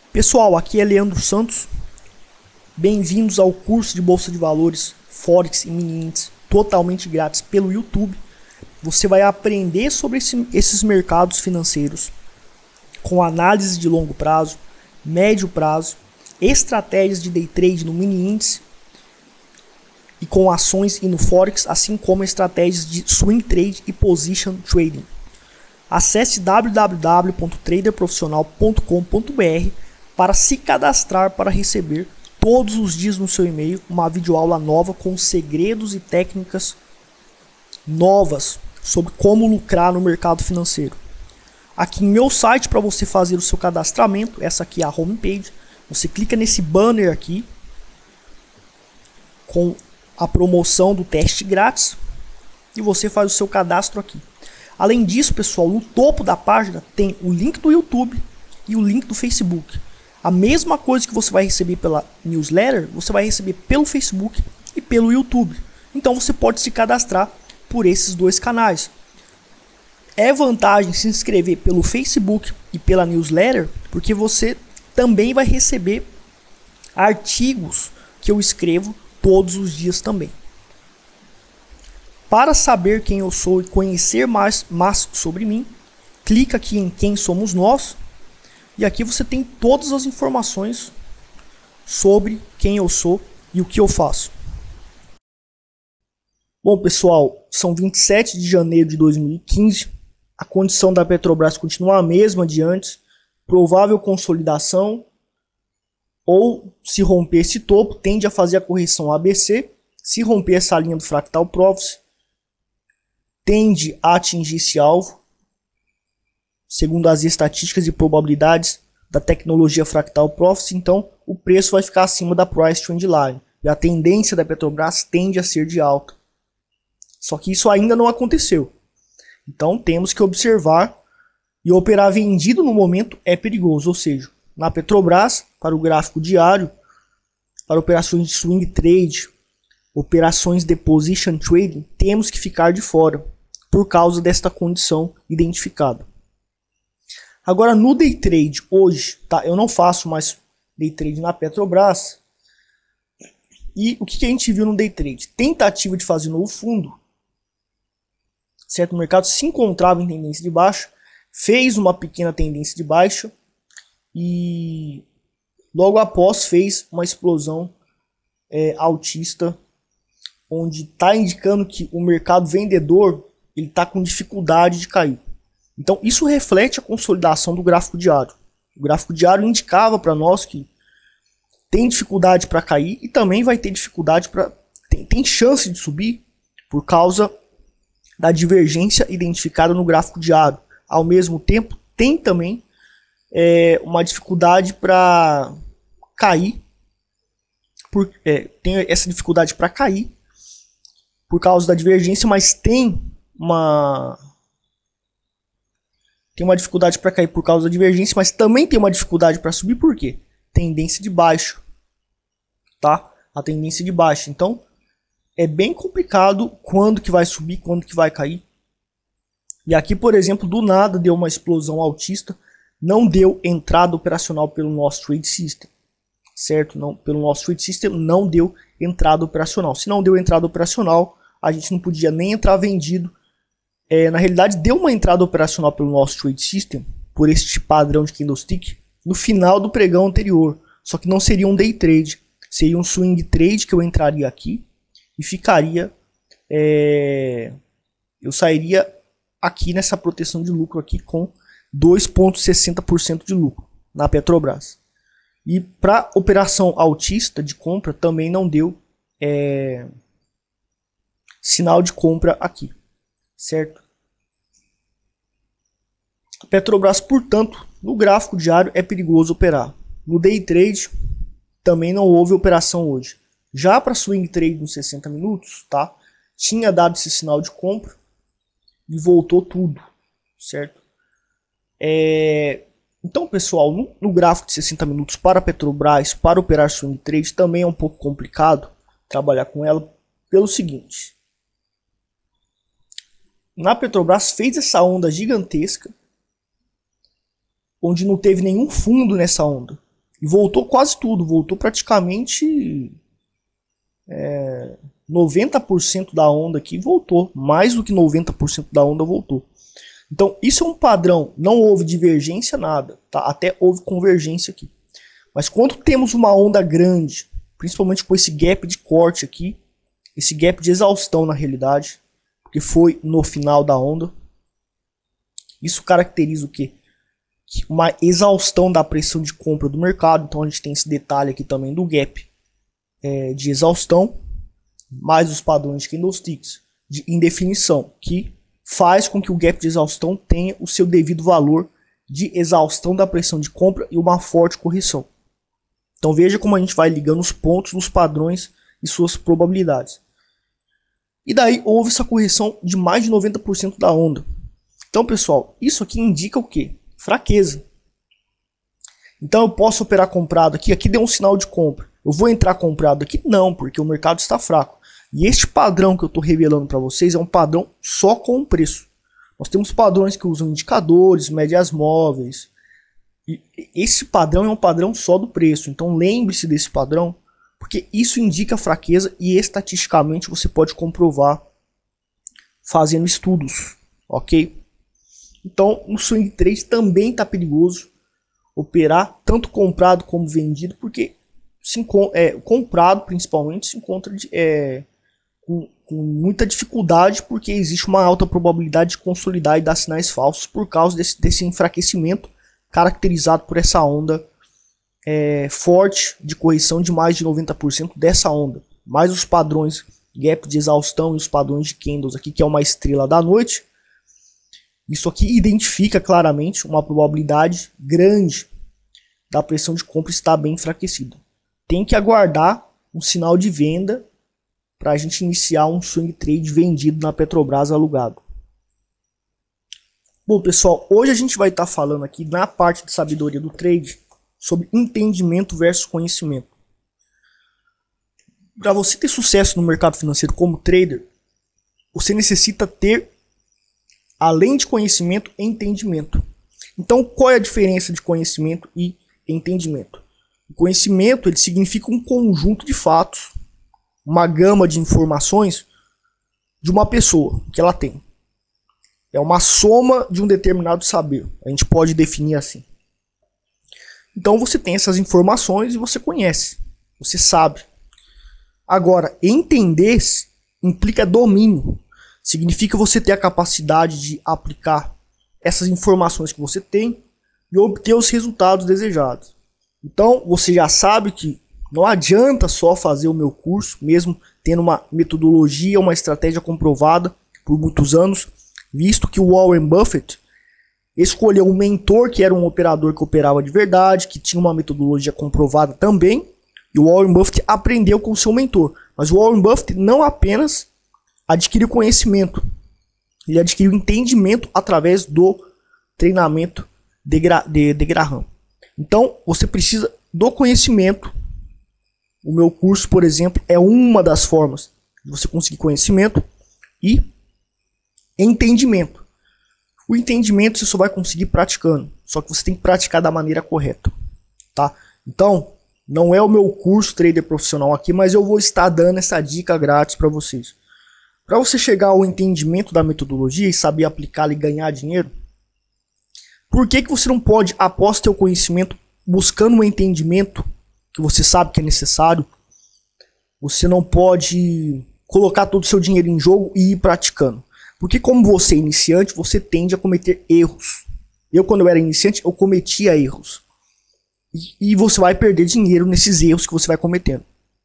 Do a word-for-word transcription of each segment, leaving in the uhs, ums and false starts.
Pessoal, aqui é Leandro Santos. Bem-vindos ao curso de Bolsa de Valores, Forex e Mini Índice, totalmente grátis pelo YouTube. Você vai aprender sobre esse, esses mercados financeiros com análise de longo prazo, médio prazo, estratégias de day trade no Mini Índice e com ações e no Forex, assim como estratégias de swing trade e position trading. Acesse w w w ponto trader profissional ponto com ponto b r para se cadastrar para receber todos os dias no seu e-mail uma videoaula nova com segredos e técnicas novas sobre como lucrar no mercado financeiro. Aqui em meu site, para você fazer o seu cadastramento, essa aqui é a homepage, você clica nesse banner aqui com a promoção do teste grátis e você faz o seu cadastro aqui. Além disso, pessoal, no topo da página tem o link do YouTube e o link do Facebook. A mesma coisa que você vai receber pela newsletter, você vai receber pelo Facebook e pelo YouTube. Então você pode se cadastrar por esses dois canais. É vantagem se inscrever pelo Facebook e pela newsletter, porque você também vai receber artigos que eu escrevo todos os dias também. Para saber quem eu sou e conhecer mais, mais sobre mim, clica aqui em Quem Somos Nós. E aqui você tem todas as informações sobre quem eu sou e o que eu faço. Bom, pessoal, são vinte e sete de janeiro de dois mil e quinze. A condição da Petrobras continua a mesma de antes. Provável consolidação. Ou, se romper esse topo, tende a fazer a correção A B C. Se romper essa linha do Fractal Profit, tende a atingir esse alvo, segundo as estatísticas e probabilidades da tecnologia Fractal Profit. Então o preço vai ficar acima da Price Trend Line e a tendência da Petrobras tende a ser de alta. Só que isso ainda não aconteceu. Então temos que observar, e operar vendido no momento é perigoso. Ou seja, na Petrobras, para o gráfico diário, para operações de swing trade, operações de position trading, temos que ficar de fora por causa desta condição identificada. Agora no day trade hoje, tá? Eu não faço mais day trade na Petrobras. E o que, que a gente viu no day trade? Tentativa de fazer novo fundo. Certo? O mercado se encontrava em tendência de baixa, fez uma pequena tendência de baixa e logo após fez uma explosão é, altista, onde está indicando que o mercado vendedor ele está com dificuldade de cair. Então isso reflete a consolidação do gráfico diário. O gráfico diário indicava para nós que tem dificuldade para cair e também vai ter dificuldade para tem, tem chance de subir por causa da divergência identificada no gráfico diário. Ao mesmo tempo tem também é, uma dificuldade para cair, por, é, tem essa dificuldade para cair por causa da divergência, mas tem uma tem uma dificuldade para cair por causa da divergência, mas também tem uma dificuldade para subir. Por quê? Tendência de baixo, tá? A tendência de baixo. Então é bem complicado quando que vai subir, quando que vai cair. E aqui, por exemplo, do nada deu uma explosão altista, não deu entrada operacional pelo nosso trade system, certo? Não, pelo nosso trade system não deu entrada operacional. Se não deu entrada operacional, a gente não podia nem entrar vendido. É, na realidade, deu uma entrada operacional pelo nosso trade system, por este padrão de candlestick, no final do pregão anterior. Só que não seria um day trade, seria um swing trade que eu entraria aqui e ficaria, é, eu sairia aqui nessa proteção de lucro aqui com dois vírgula sessenta por cento de lucro na Petrobras. E para operação altista de compra também não deu é, sinal de compra aqui. Certo? A Petrobras, portanto, no gráfico diário é perigoso operar. No day trade também não houve operação hoje. Já para swing trade nos sessenta minutos, tá? Tinha dado esse sinal de compra e voltou tudo, certo? É... Então, pessoal, no, no gráfico de sessenta minutos para a Petrobras, para operar swing trade, também é um pouco complicado trabalhar com ela pelo seguinte. Na Petrobras fez essa onda gigantesca, onde não teve nenhum fundo nessa onda. E voltou quase tudo, voltou praticamente é, noventa por cento da onda aqui voltou, mais do que noventa por cento da onda voltou. Então isso é um padrão, não houve divergência nada, tá? Até houve convergência aqui. Mas quando temos uma onda grande, principalmente com esse gap de corte aqui, esse gap de exaustão na realidade, que foi no final da onda, isso caracteriza o quê? Uma exaustão da pressão de compra do mercado. Então a gente tem esse detalhe aqui também do gap é, de exaustão, mais os padrões de candlesticks de indefinição, que faz com que o gap de exaustão tenha o seu devido valor de exaustão da pressão de compra e uma forte correção. Então veja como a gente vai ligando os pontos dos padrões e suas probabilidades. E daí houve essa correção de mais de noventa por cento da onda. Então pessoal, isso aqui indica o quê? Fraqueza. Então eu posso operar comprado aqui, aqui deu um sinal de compra. Eu vou entrar comprado aqui? Não, porque o mercado está fraco. E este padrão que eu estou revelando para vocês é um padrão só com o preço. Nós temos padrões que usam indicadores, médias móveis. E esse padrão é um padrão só do preço. Então lembre-se desse padrão, porque isso indica fraqueza e estatisticamente você pode comprovar fazendo estudos, ok? Então, no swing trade também está perigoso operar tanto comprado como vendido, porque se é, comprado principalmente se encontra é, com, com muita dificuldade, porque existe uma alta probabilidade de consolidar e dar sinais falsos por causa desse, desse enfraquecimento caracterizado por essa onda é, forte de correção de mais de noventa por cento dessa onda, mais os padrões gap de exaustão e os padrões de candles aqui, que é uma estrela da noite. Isso aqui identifica claramente uma probabilidade grande da pressão de compra estar bem enfraquecida. Tem que aguardar um sinal de venda para a gente iniciar um swing trade vendido na Petrobras alugado. Bom pessoal, hoje a gente vai estar falando aqui na parte de sabedoria do trade sobre entendimento versus conhecimento. Para você ter sucesso no mercado financeiro como trader, você necessita ter, além de conhecimento, entendimento. Então, qual é a diferença de conhecimento e entendimento? O conhecimento ele significa um conjunto de fatos, uma gama de informações de uma pessoa que ela tem. É uma soma de um determinado saber. A gente pode definir assim. Então, você tem essas informações e você conhece, você sabe. Agora, entender implica domínio. Significa você ter a capacidade de aplicar essas informações que você tem e obter os resultados desejados. Então, você já sabe que não adianta só fazer o meu curso, mesmo tendo uma metodologia, uma estratégia comprovada por muitos anos, visto que o Warren Buffett escolheu um mentor que era um operador que operava de verdade, que tinha uma metodologia comprovada também, e o Warren Buffett aprendeu com o seu mentor. Mas o Warren Buffett não apenas adquiriu conhecimento, ele adquiriu entendimento através do treinamento de, Gra de, de Graham. Então você precisa do conhecimento. O meu curso, por exemplo, é uma das formas de você conseguir conhecimento e entendimento. O entendimento você só vai conseguir praticando, só que você tem que praticar da maneira correta, tá? Então, não é o meu curso trader profissional aqui, mas eu vou estar dando essa dica grátis para vocês. Para você chegar ao entendimento da metodologia e saber aplicá-la e ganhar dinheiro, por que que você não pode, após ter o conhecimento, buscando um entendimento que você sabe que é necessário, você não pode colocar todo o seu dinheiro em jogo e ir praticando? Porque como você é iniciante, você tende a cometer erros. Eu, quando eu era iniciante, eu cometia erros. E, e você vai perder dinheiro nesses erros que você vai cometendo.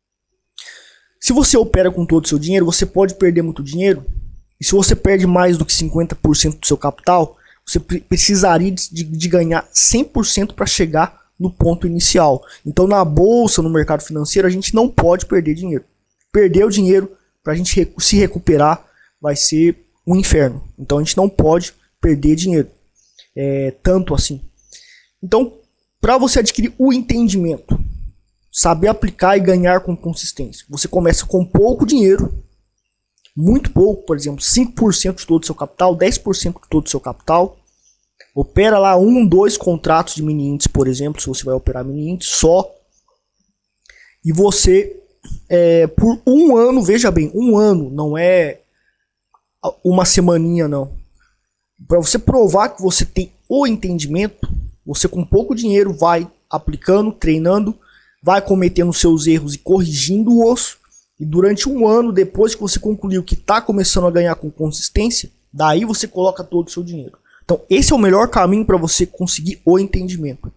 Se você opera com todo o seu dinheiro, você pode perder muito dinheiro. E se você perde mais do que cinquenta por cento do seu capital, você precisaria de, de ganhar cem por cento para chegar no ponto inicial. Então na bolsa, no mercado financeiro, a gente não pode perder dinheiro. Perder o dinheiro para a gente se recuperar vai ser um inferno. Então a gente não pode perder dinheiro. É, tanto assim. Então, para você adquirir o entendimento, saber aplicar e ganhar com consistência, você começa com pouco dinheiro, muito pouco, por exemplo, cinco por cento de todo o seu capital, dez por cento de todo o seu capital, Opera lá um, dois contratos de mini índice, por exemplo, se você vai operar mini índice só. E você, é, por um ano, veja bem, um ano, não é uma semaninha não. Para você provar que você tem o entendimento, você com pouco dinheiro vai aplicando, treinando, vai cometendo seus erros e corrigindo-os. E durante um ano, depois que você concluiu que está começando a ganhar com consistência, daí você coloca todo o seu dinheiro. Então esse é o melhor caminho para você conseguir o entendimento.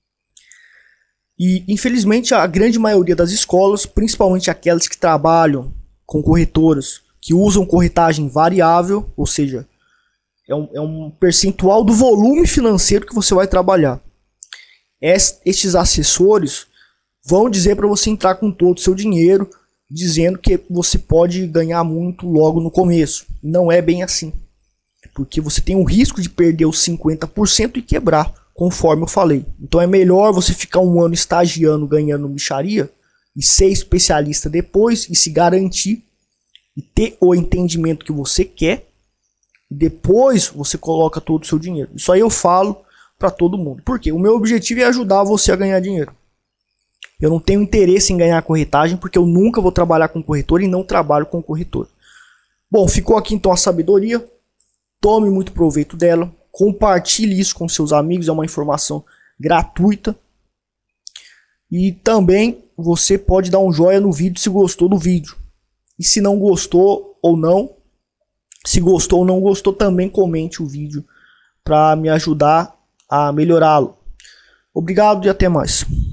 E infelizmente a grande maioria das escolas, principalmente aquelas que trabalham com corretoras, que usam corretagem variável, ou seja, é um, é um percentual do volume financeiro que você vai trabalhar. Est, estes assessores vão dizer para você entrar com todo o seu dinheiro, dizendo que você pode ganhar muito logo no começo. Não é bem assim, porque você tem o risco de perder os cinquenta por cento e quebrar, conforme eu falei. Então é melhor você ficar um ano estagiando, ganhando mixaria, e ser especialista depois, e se garantir, e ter o entendimento que você quer, e depois você coloca todo o seu dinheiro. Isso aí eu falo para todo mundo. Porque o meu objetivo é ajudar você a ganhar dinheiro. Eu não tenho interesse em ganhar corretagem, porque eu nunca vou trabalhar com corretor e não trabalho com corretor. Bom, ficou aqui então a sabedoria. Tome muito proveito dela. Compartilhe isso com seus amigos, é uma informação gratuita. E também você pode dar um joinha no vídeo se gostou do vídeo. E se não gostou ou não, se gostou ou não gostou, também comente o vídeo para me ajudar a melhorá-lo. Obrigado e até mais.